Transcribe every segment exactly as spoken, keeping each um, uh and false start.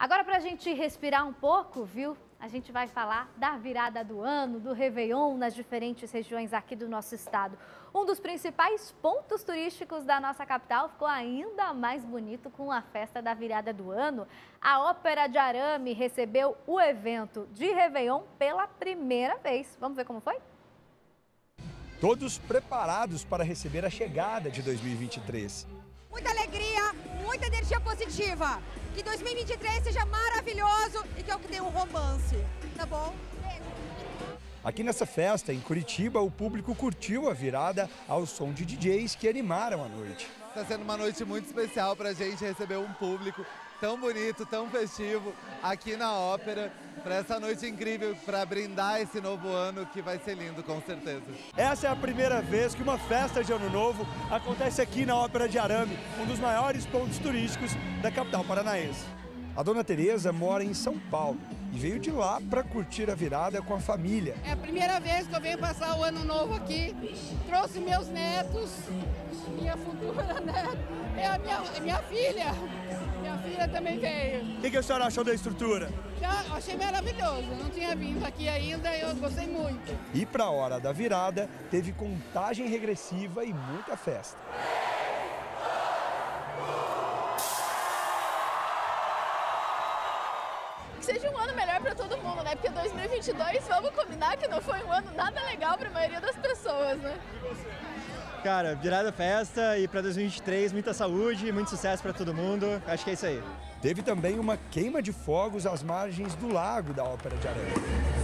Agora, para a gente respirar um pouco, viu? A gente vai falar da virada do ano, do Réveillon nas diferentes regiões aqui do nosso estado. Um dos principais pontos turísticos da nossa capital ficou ainda mais bonito com a festa da virada do ano. A Ópera de Arame recebeu o evento de Réveillon pela primeira vez. Vamos ver como foi? Todos preparados para receber a chegada de dois mil e vinte e três. Muita alegria, muita energia positiva. Que dois mil e vinte e três seja maravilhoso e que eu tenha um romance, tá bom? Aqui nessa festa, em Curitiba, o público curtiu a virada ao som de D Js que animaram a noite. Está sendo uma noite muito especial para a gente receber um público tão bonito, tão festivo aqui na Ópera, para essa noite incrível, para brindar esse novo ano que vai ser lindo, com certeza. Essa é a primeira vez que uma festa de Ano Novo acontece aqui na Ópera de Arame, um dos maiores pontos turísticos da capital paranaense. A dona Tereza mora em São Paulo e veio de lá para curtir a virada com a família. É a primeira vez que eu venho passar o Ano Novo aqui, trouxe meus netos, minha futura neta, é a minha, é minha filha, minha filha também veio. O que, que a senhora achou da estrutura? Já achei maravilhoso, não tinha vindo aqui ainda, eu gostei muito. E para a hora da virada, teve contagem regressiva e muita festa. Que seja um ano melhor para todo mundo, né? Porque dois mil e vinte e dois, vamos combinar que não foi um ano nada legal para a maioria das pessoas, né? Cara, virada festa e para dois mil e vinte e três, muita saúde, muito sucesso para todo mundo. Acho que é isso aí. Teve também uma queima de fogos às margens do lago da Ópera de Arame.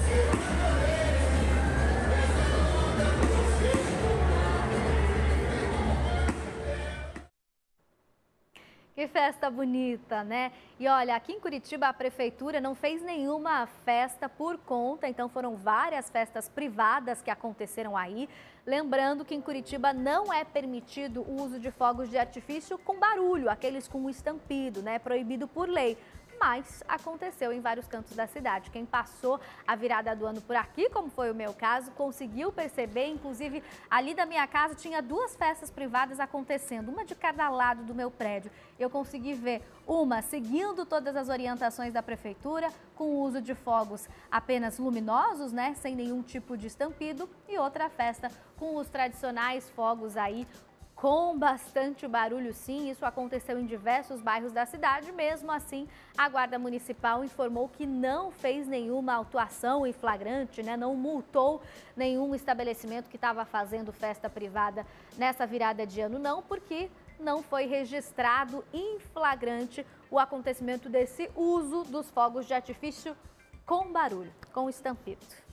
Que festa bonita, né? E olha, aqui em Curitiba a prefeitura não fez nenhuma festa por conta, então foram várias festas privadas que aconteceram aí. Lembrando que em Curitiba não é permitido o uso de fogos de artifício com barulho, aqueles com estampido, né? Proibido por lei. Mas aconteceu em vários cantos da cidade. Quem passou a virada do ano por aqui, como foi o meu caso, conseguiu perceber, inclusive ali da minha casa tinha duas festas privadas acontecendo, uma de cada lado do meu prédio. Eu consegui ver uma seguindo todas as orientações da prefeitura, com o uso de fogos apenas luminosos, né, sem nenhum tipo de estampido, e outra festa com os tradicionais fogos aí, com bastante barulho, sim. Isso aconteceu em diversos bairros da cidade. Mesmo assim, a Guarda Municipal informou que não fez nenhuma autuação em flagrante, né? Não multou nenhum estabelecimento que estava fazendo festa privada nessa virada de ano, não, porque não foi registrado em flagrante o acontecimento desse uso dos fogos de artifício com barulho, com estampido.